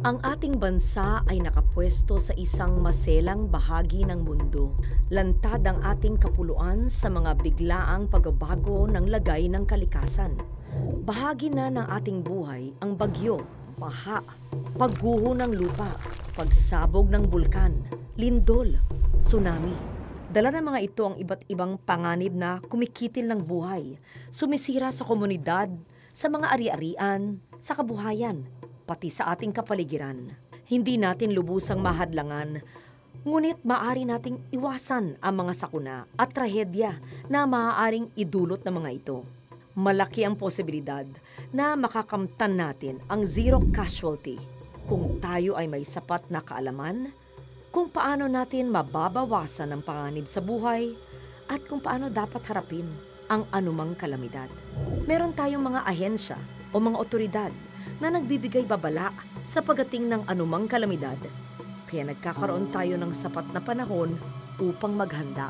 Ang ating bansa ay nakapwesto sa isang maselang bahagi ng mundo. Lantad ang ating kapuluan sa mga biglaang pagbabago ng lagay ng kalikasan. Bahagi na ng ating buhay ang bagyo, baha, pagguho ng lupa, pagsabog ng bulkan, lindol, tsunami. Dala ng mga ito ang iba't ibang panganib na kumikitil ng buhay, sumisira sa komunidad, sa mga ari-arian, sa kabuhayan, pati sa ating kapaligiran. Hindi natin lubusang mahadlangan, ngunit maaari nating iwasan ang mga sakuna at trahedya na maaaring idulot ng mga ito. Malaki ang posibilidad na makakamtan natin ang zero casualty kung tayo ay may sapat na kaalaman kung paano natin mababawasan ang panganib sa buhay at kung paano dapat harapin ang anumang kalamidad. Meron tayong mga ahensya o mga otoridad na nagbibigay babala sa pagdating ng anumang kalamidad, kaya nagkakaroon tayo ng sapat na panahon upang maghanda.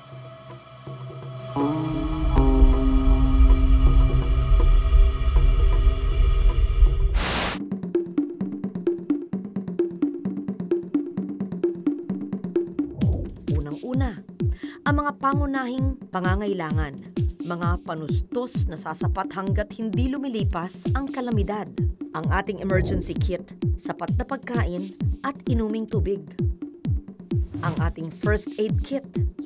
Unang-una, ang mga pangunahing pangangailangan, mga panustos na sasapat hanggat hindi lumilipas ang kalamidad. Ang ating emergency kit, sapat na pagkain at inuming tubig. Ang ating first aid kit.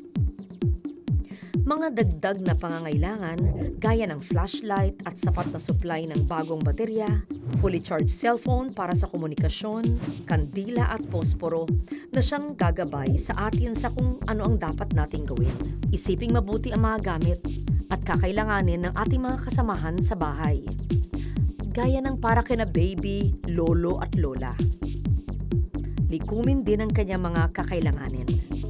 Mga dagdag na pangangailangan gaya ng flashlight at sapat na supply ng bagong baterya, fully charged cellphone para sa komunikasyon, kandila at posporo na siyang gagabay sa atin sa kung ano ang dapat nating gawin. Isiping mabuti ang mga gamit at kakailanganin ng ating mga kasamahan sa bahay, gaya ng para kina baby, lolo at lola. Likumin din ang kanyang mga kakailanganin.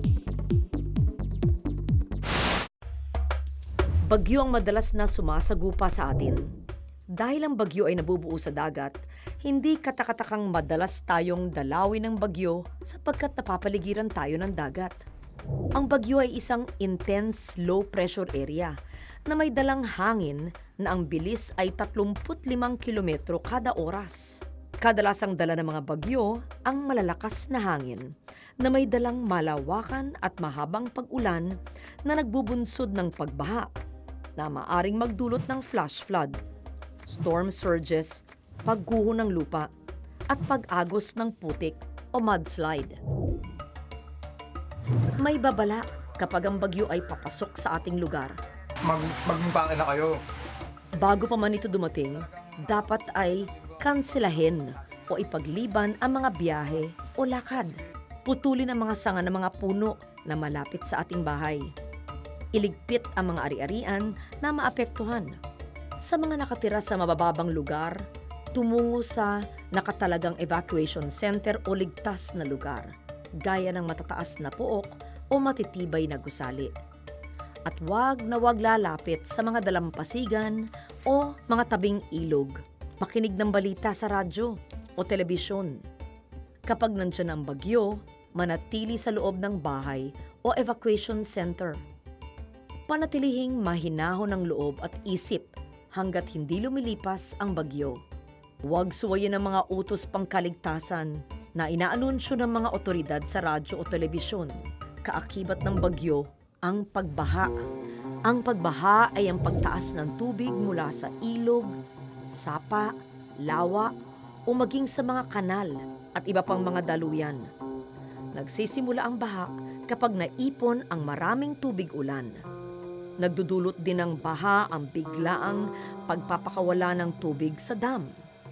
Bagyo ang madalas na sumasagupa sa atin. Dahil ang bagyo ay nabubuo sa dagat, hindi katakatakang madalas tayong dalawin ng bagyo sapagkat napapaligiran tayo ng dagat. Ang bagyo ay isang intense low pressure area na may dalang hangin na ang bilis ay 35 kilometro kada oras. Kadalasang dala ng mga bagyo ang malalakas na hangin na may dalang malawakan at mahabang pag-ulan na nagbubunsod ng pagbaha na maaring magdulot ng flash flood, storm surges, pagguho ng lupa, at pag-agos ng putik o mudslide. May babala kapag ang bagyo ay papasok sa ating lugar. Magmumpangan na kayo. Bago pa man ito dumating, dapat ay kanselahin o ipagliban ang mga biyahe o lakad. Putulin ang mga sanga ng mga puno na malapit sa ating bahay. Iligpit ang mga ari-arian na maapektuhan. Sa mga nakatira sa mabababang lugar, tumungo sa nakatalagang evacuation center o ligtas na lugar, gaya ng matataas na pook o matitibay na gusali. At wag na wag lalapit sa mga dalampasigan o mga tabing ilog. Makinig ng balita sa radyo o telebisyon. Kapag nandiyan ang bagyo, manatili sa loob ng bahay o evacuation center. Panatilihing mahinahon ang loob at isip hanggat hindi lumilipas ang bagyo. Huwag suwayin ang mga utos pangkaligtasan na inaanunsyo ng mga otoridad sa radyo o telebisyon. Kaakibat ng bagyo ang pagbaha. Ang pagbaha ay ang pagtaas ng tubig mula sa ilog, sapa, lawa o maging sa mga kanal at iba pang mga daluyan. Nagsisimula ang baha kapag naipon ang maraming tubig ulan. Nagdudulot din ng baha ang biglaang pagpapakawala ng tubig sa dam.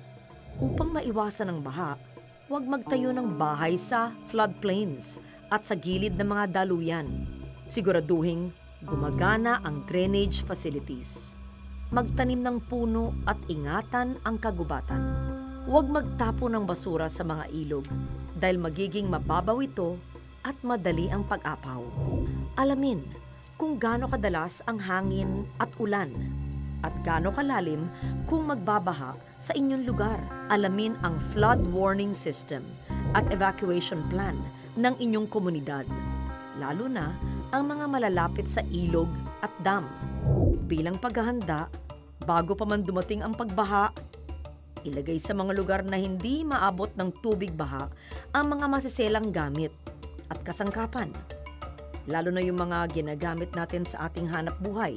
Upang maiwasan ang baha, huwag magtayo ng bahay sa floodplains at sa gilid ng mga daluyan. Siguraduhing gumagana ang drainage facilities. Magtanim ng puno at ingatan ang kagubatan. Huwag magtapo ng basura sa mga ilog dahil magiging mababaw ito at madali ang pag-apaw. Alamin kung gaano kadalas ang hangin at ulan at gaano kalalim kung magbabaha sa inyong lugar. Alamin ang flood warning system at evacuation plan ng inyong komunidad, lalo na ang mga malalapit sa ilog at dam. Bilang paghahanda, bago pa man dumating ang pagbaha, Ilagay sa mga lugar na hindi maabot ng tubig baha ang mga masiselang gamit at kasangkapan, lalo na yung mga ginagamit natin sa ating hanap buhay.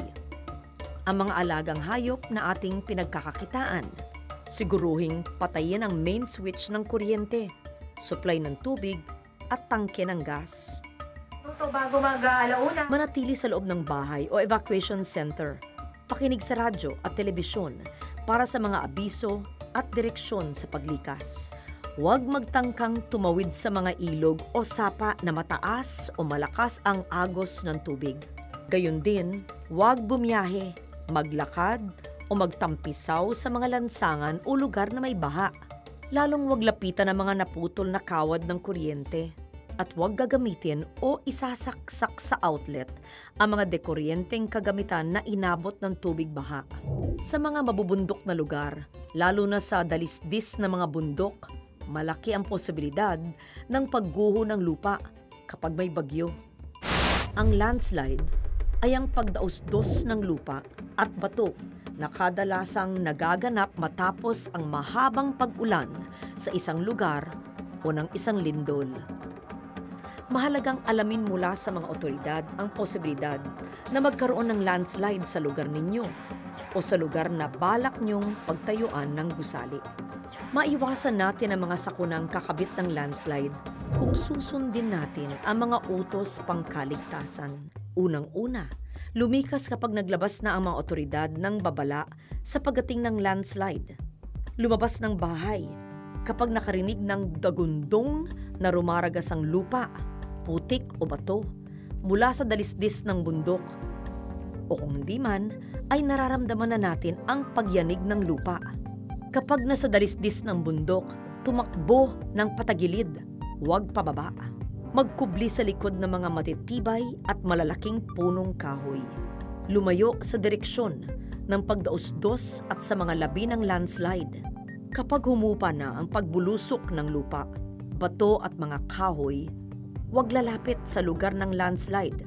Ang mga alagang hayop na ating pinagkakakitaan. Siguruhing patayin ang main switch ng kuryente, supply ng tubig at tangke ng gas. Bago mag-alauna. Manatili sa loob ng bahay o evacuation center. Pakinig sa radyo at telebisyon para sa mga abiso at direksyon sa paglikas. Huwag magtangkang tumawid sa mga ilog o sapa na mataas o malakas ang agos ng tubig. Gayon din, huwag bumiyahe, maglakad o magtampisaw sa mga lansangan o lugar na may baha. Lalong huwag lapitan ang mga naputol na kawad ng kuryente. At huwag gagamitin o isasaksak sa outlet ang mga dekuryenteng kagamitan na inabot ng tubig baha. Sa mga mabubundok na lugar, lalo na sa dalisdis na mga bundok, malaki ang posibilidad ng pagguho ng lupa kapag may bagyo. Ang landslide ay ang pagdaos-dos ng lupa at bato na kadalasang nagaganap matapos ang mahabang pag-ulan sa isang lugar o ng isang lindol. Mahalagang alamin mula sa mga otoridad ang posibilidad na magkaroon ng landslide sa lugar ninyo o sa lugar na balak nyong pagtayuan ng gusali. Maiwasan natin ang mga sakunang kakabit ng landslide kung susundin natin ang mga utos pangkaligtasan. Unang-una, lumikas kapag naglabas na ang mga otoridad ng babala sa pagdating ng landslide. Lumabas ng bahay kapag nakarinig ng dagundong na rumaragas ang lupa, putik o bato mula sa dalisdis ng bundok. O kung hindi man, ay nararamdaman na natin ang pagyanig ng lupa. Kapag nasa dalisdis ng bundok, tumakbo ng patagilid, huwag pababa. Magkubli sa likod ng mga matitibay at malalaking punong kahoy. Lumayo sa direksyon ng pagdaos-dos at sa mga labi ng landslide. Kapag humupa na ang pagbulusok ng lupa, bato at mga kahoy, huwag lalapit sa lugar ng landslide.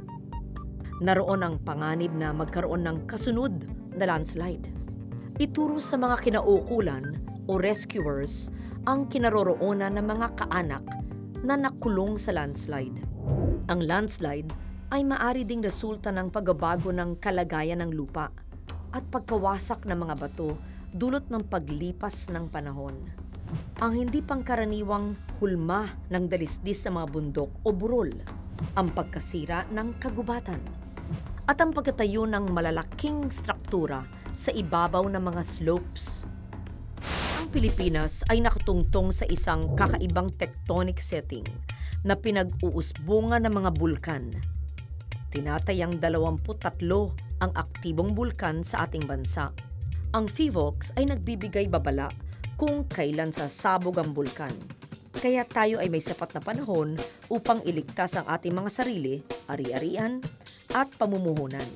Naroon ang panganib na magkaroon ng kasunod na landslide. Ituro sa mga kinaukulan o rescuers ang kinaroroonan ng mga kaanak na nakulong sa landslide. Ang landslide ay maari ding resulta ng pagbabago ng kalagayan ng lupa at pagkawasak ng mga bato dulot ng paglipas ng panahon. Ang hindi pangkaraniwang hulma ng dalisdis sa mga bundok o burol, ang pagkasira ng kagubatan, at ang pagkatayo ng malalaking struktura sa ibabaw ng mga slopes. Ang Pilipinas ay nakatungtong sa isang kakaibang tectonic setting na pinag-uusbungan ng mga bulkan. Tinatayang 23 ang aktibong bulkan sa ating bansa. Ang PHIVOLCS ay nagbibigay babala kung kailan sasabog ang bulkan. Kaya tayo ay may sapat na panahon upang iligtas ang ating mga sarili, ari-arian at pamumuhunan.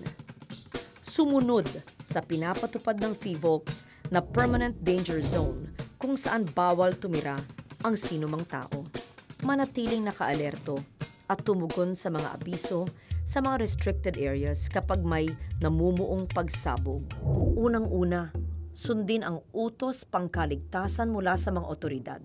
Sumunod sa pinapatupad ng PHIVOLCS na Permanent Danger Zone kung saan bawal tumira ang sinumang tao. Manatiling nakaalerto at tumugon sa mga abiso sa mga restricted areas kapag may namumuong pagsabog. Unang-una, sundin ang utos pangkaligtasan mula sa mga otoridad.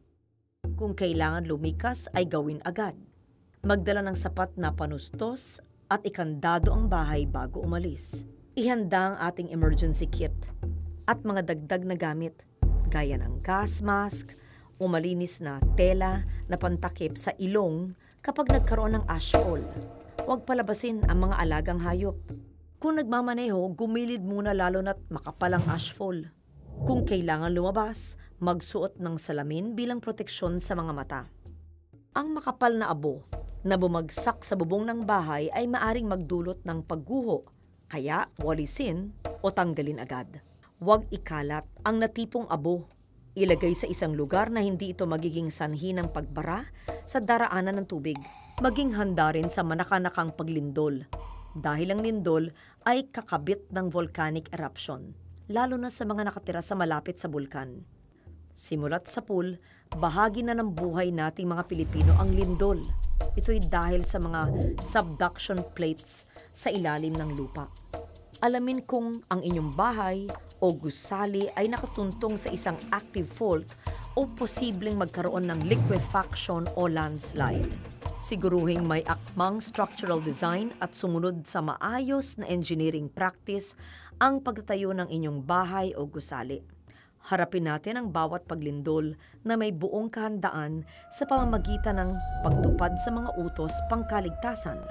Kung kailangan lumikas ay gawin agad. Magdala ng sapat na panustos at ikandado ang bahay bago umalis. Ihanda ang ating emergency kit at mga dagdag na gamit gaya ng gas mask o malinis na tela na pantakip sa ilong kapag nagkaroon ng ashfall. Huwag palabasin ang mga alagang hayop. Kung nagmamaneho, gumilid muna lalo na't makapalang ashfall. Kung kailangan lumabas, magsuot ng salamin bilang proteksyon sa mga mata. Ang makapal na abo na bumagsak sa bubong ng bahay ay maaring magdulot ng pagguho, kaya walisin o tanggalin agad. Huwag ikalat ang natipong abo. Ilagay sa isang lugar na hindi ito magiging sanhi ng pagbara sa daraanan ng tubig. Maging handa rin sa manakanakang paglindol dahil ang lindol ay kakabit ng volcanic eruption, lalo na sa mga nakatira sa malapit sa bulkan. Simulat sa pool, bahagi na ng buhay nating mga Pilipino ang lindol. Ito'y dahil sa mga subduction plates sa ilalim ng lupa. Alamin kung ang inyong bahay o gusali ay nakatuntong sa isang active fault o posibleng magkaroon ng liquefaction o landslide. Siguruhing may akmang structural design at sumunod sa maayos na engineering practice ang pagtatayo ng inyong bahay o gusali. Harapin natin ang bawat paglindol na may buong kahandaan sa pamamagitan ng pagtupad sa mga utos pangkaligtasan.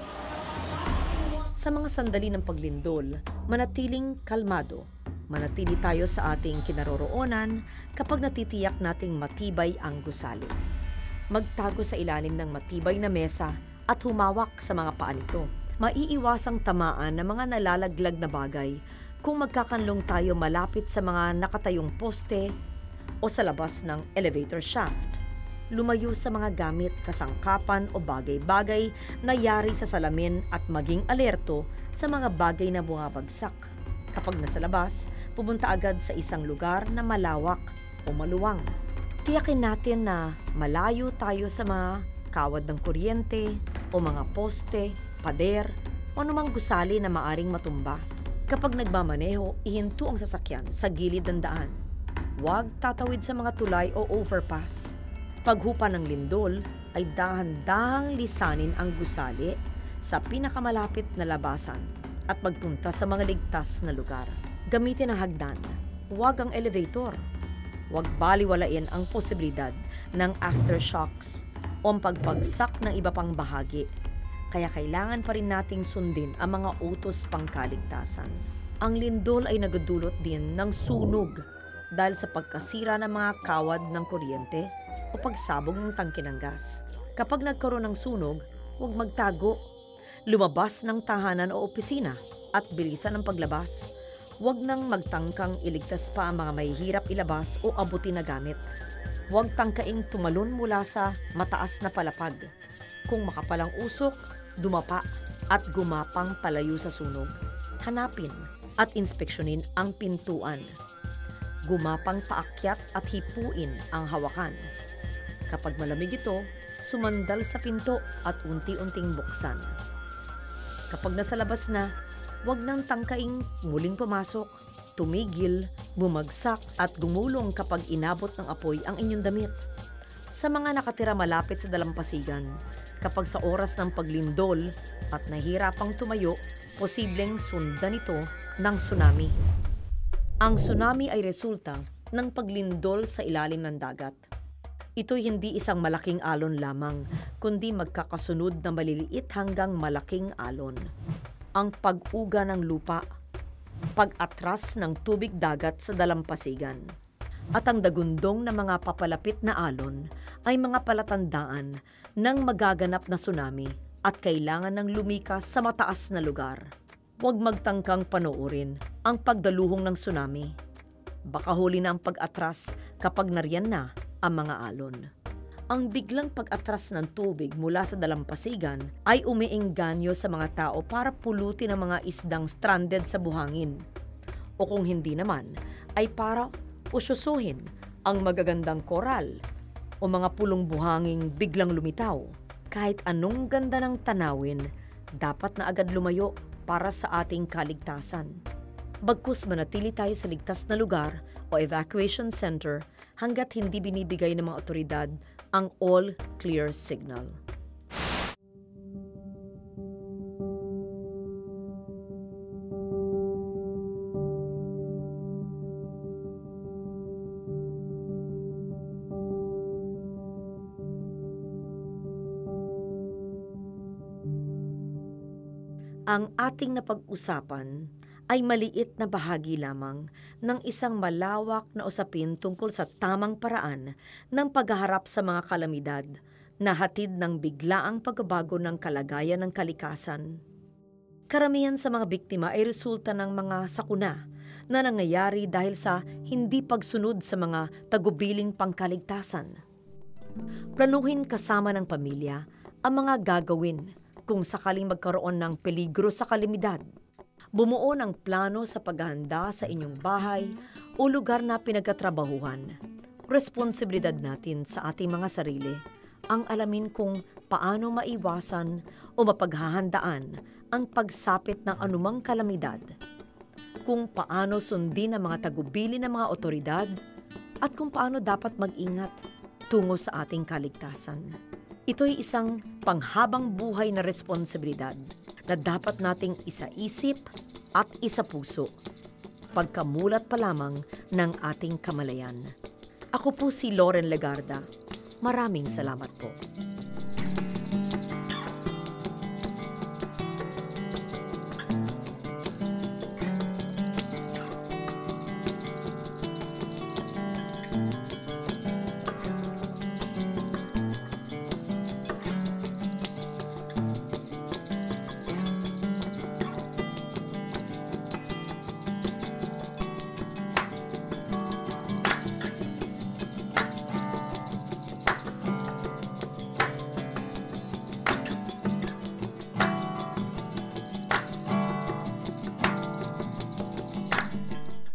Sa mga sandali ng paglindol, manatiling kalmado. Manatili tayo sa ating kinaroroonan kapag natitiyak nating matibay ang gusali. Magtago sa ilalim ng matibay na mesa at humawak sa mga paa nito. Maiiwasang tamaan ng mga nalalaglag na bagay kung magkakanlong tayo malapit sa mga nakatayong poste o sa labas ng elevator shaft. Lumayo sa mga gamit, kasangkapan o bagay-bagay na yari sa salamin at maging alerto sa mga bagay na bumabagsak. Kapag nasa labas, pumunta agad sa isang lugar na malawak o maluwang. Tiyakin natin na malayo tayo sa mga kawad ng kuryente o mga poste, pader o anumang gusali na maaring matumba. Kapag nagmamaneho, ihinto ang sasakyan sa gilid ng daan. Huwag tatawid sa mga tulay o overpass. Paghupa ng lindol ay dahan-dahang lisanin ang gusali sa pinakamalapit na labasan at magpunta sa mga ligtas na lugar. Gamitin ang hagdan, huwag ang elevator. Huwag baliwalain ang posibilidad ng aftershocks o pagpagsak ng iba pang bahagi. Kaya kailangan pa rin nating sundin ang mga utos pangkaligtasan. Ang lindol ay nagdulot din ng sunog dahil sa pagkasira ng mga kawad ng kuryente o pagsabog ng tangke ng gas. Kapag nagkaroon ng sunog, huwag magtago. Lumabas ng tahanan o opisina at bilisan ang paglabas. Huwag nang magtangkang iligtas pa ang mga mahihirap ilabas o abutin na gamit. Huwag tangkaing tumalon mula sa mataas na palapag. Kung makapalang usok, dumapa at gumapang palayo sa sunog. Hanapin at inspeksyonin ang pintuan. Gumapang paakyat at hipuin ang hawakan. Kapag malamig ito, sumandal sa pinto at unti-unting buksan. Kapag nasa labas na, huwag nang tangkaing muling pumasok, tumigil, bumagsak at gumulong kapag inabot ng apoy ang inyong damit. Sa mga nakatira malapit sa dalampasigan, kapag sa oras ng paglindol at nahihirapang tumayo, posibleng sundan ito ng tsunami. Ang tsunami ay resulta ng paglindol sa ilalim ng dagat. Ito'y hindi isang malaking alon lamang, kundi magkakasunod na maliliit hanggang malaking alon. Ang pag-uga ng lupa, pag-atras ng tubig dagat sa dalampasigan, at ang dagundong na mga papalapit na alon ay mga palatandaan ng magaganap na tsunami at kailangan ng lumikas sa mataas na lugar. Huwag magtangkang panoorin ang pagdaluhong ng tsunami. Baka huli na ang pag-atras kapag nariyan na ang mga alon. Ang biglang pag-atras ng tubig mula sa dalampasigan ay umiengganyo sa mga tao para pulutin ang mga isdang stranded sa buhangin. O kung hindi naman, ay para usyusuhin ang magagandang koral o mga pulong buhanging biglang lumitaw. Kahit anong ganda ng tanawin, dapat na agad lumayo para sa ating kaligtasan. Bagkus manatili tayo sa ligtas na lugar o evacuation center hanggat hindi binibigay ng mga otoridad ang all clear signal. Ang ating napag-usapan ay maliit na bahagi lamang ng isang malawak na usapin tungkol sa tamang paraan ng paghaharap sa mga kalamidad na hatid ng biglaang pagbabago ng kalagayan ng kalikasan. Karamihan sa mga biktima ay resulta ng mga sakuna na nangyayari dahil sa hindi pagsunod sa mga tagubiling pangkaligtasan. Planuhin kasama ng pamilya ang mga gagawin kung sakaling magkaroon ng peligro sa kalamidad. Bumuo ng plano sa paghahanda sa inyong bahay o lugar na pinagkatrabahuhan. Responsibilidad natin sa ating mga sarili ang alamin kung paano maiwasan o mapaghahandaan ang pagsapit ng anumang kalamidad. kung paano sundin ang mga tagubilin ng mga otoridad at kung paano dapat mag-ingat tungo sa ating kaligtasan. Ito'y isang panghabang buhay na responsibilidad na dapat nating isaisip at isapuso pagkamulat pa lamang ng ating kamalayan. Ako po si Loren Legarda. Maraming salamat po.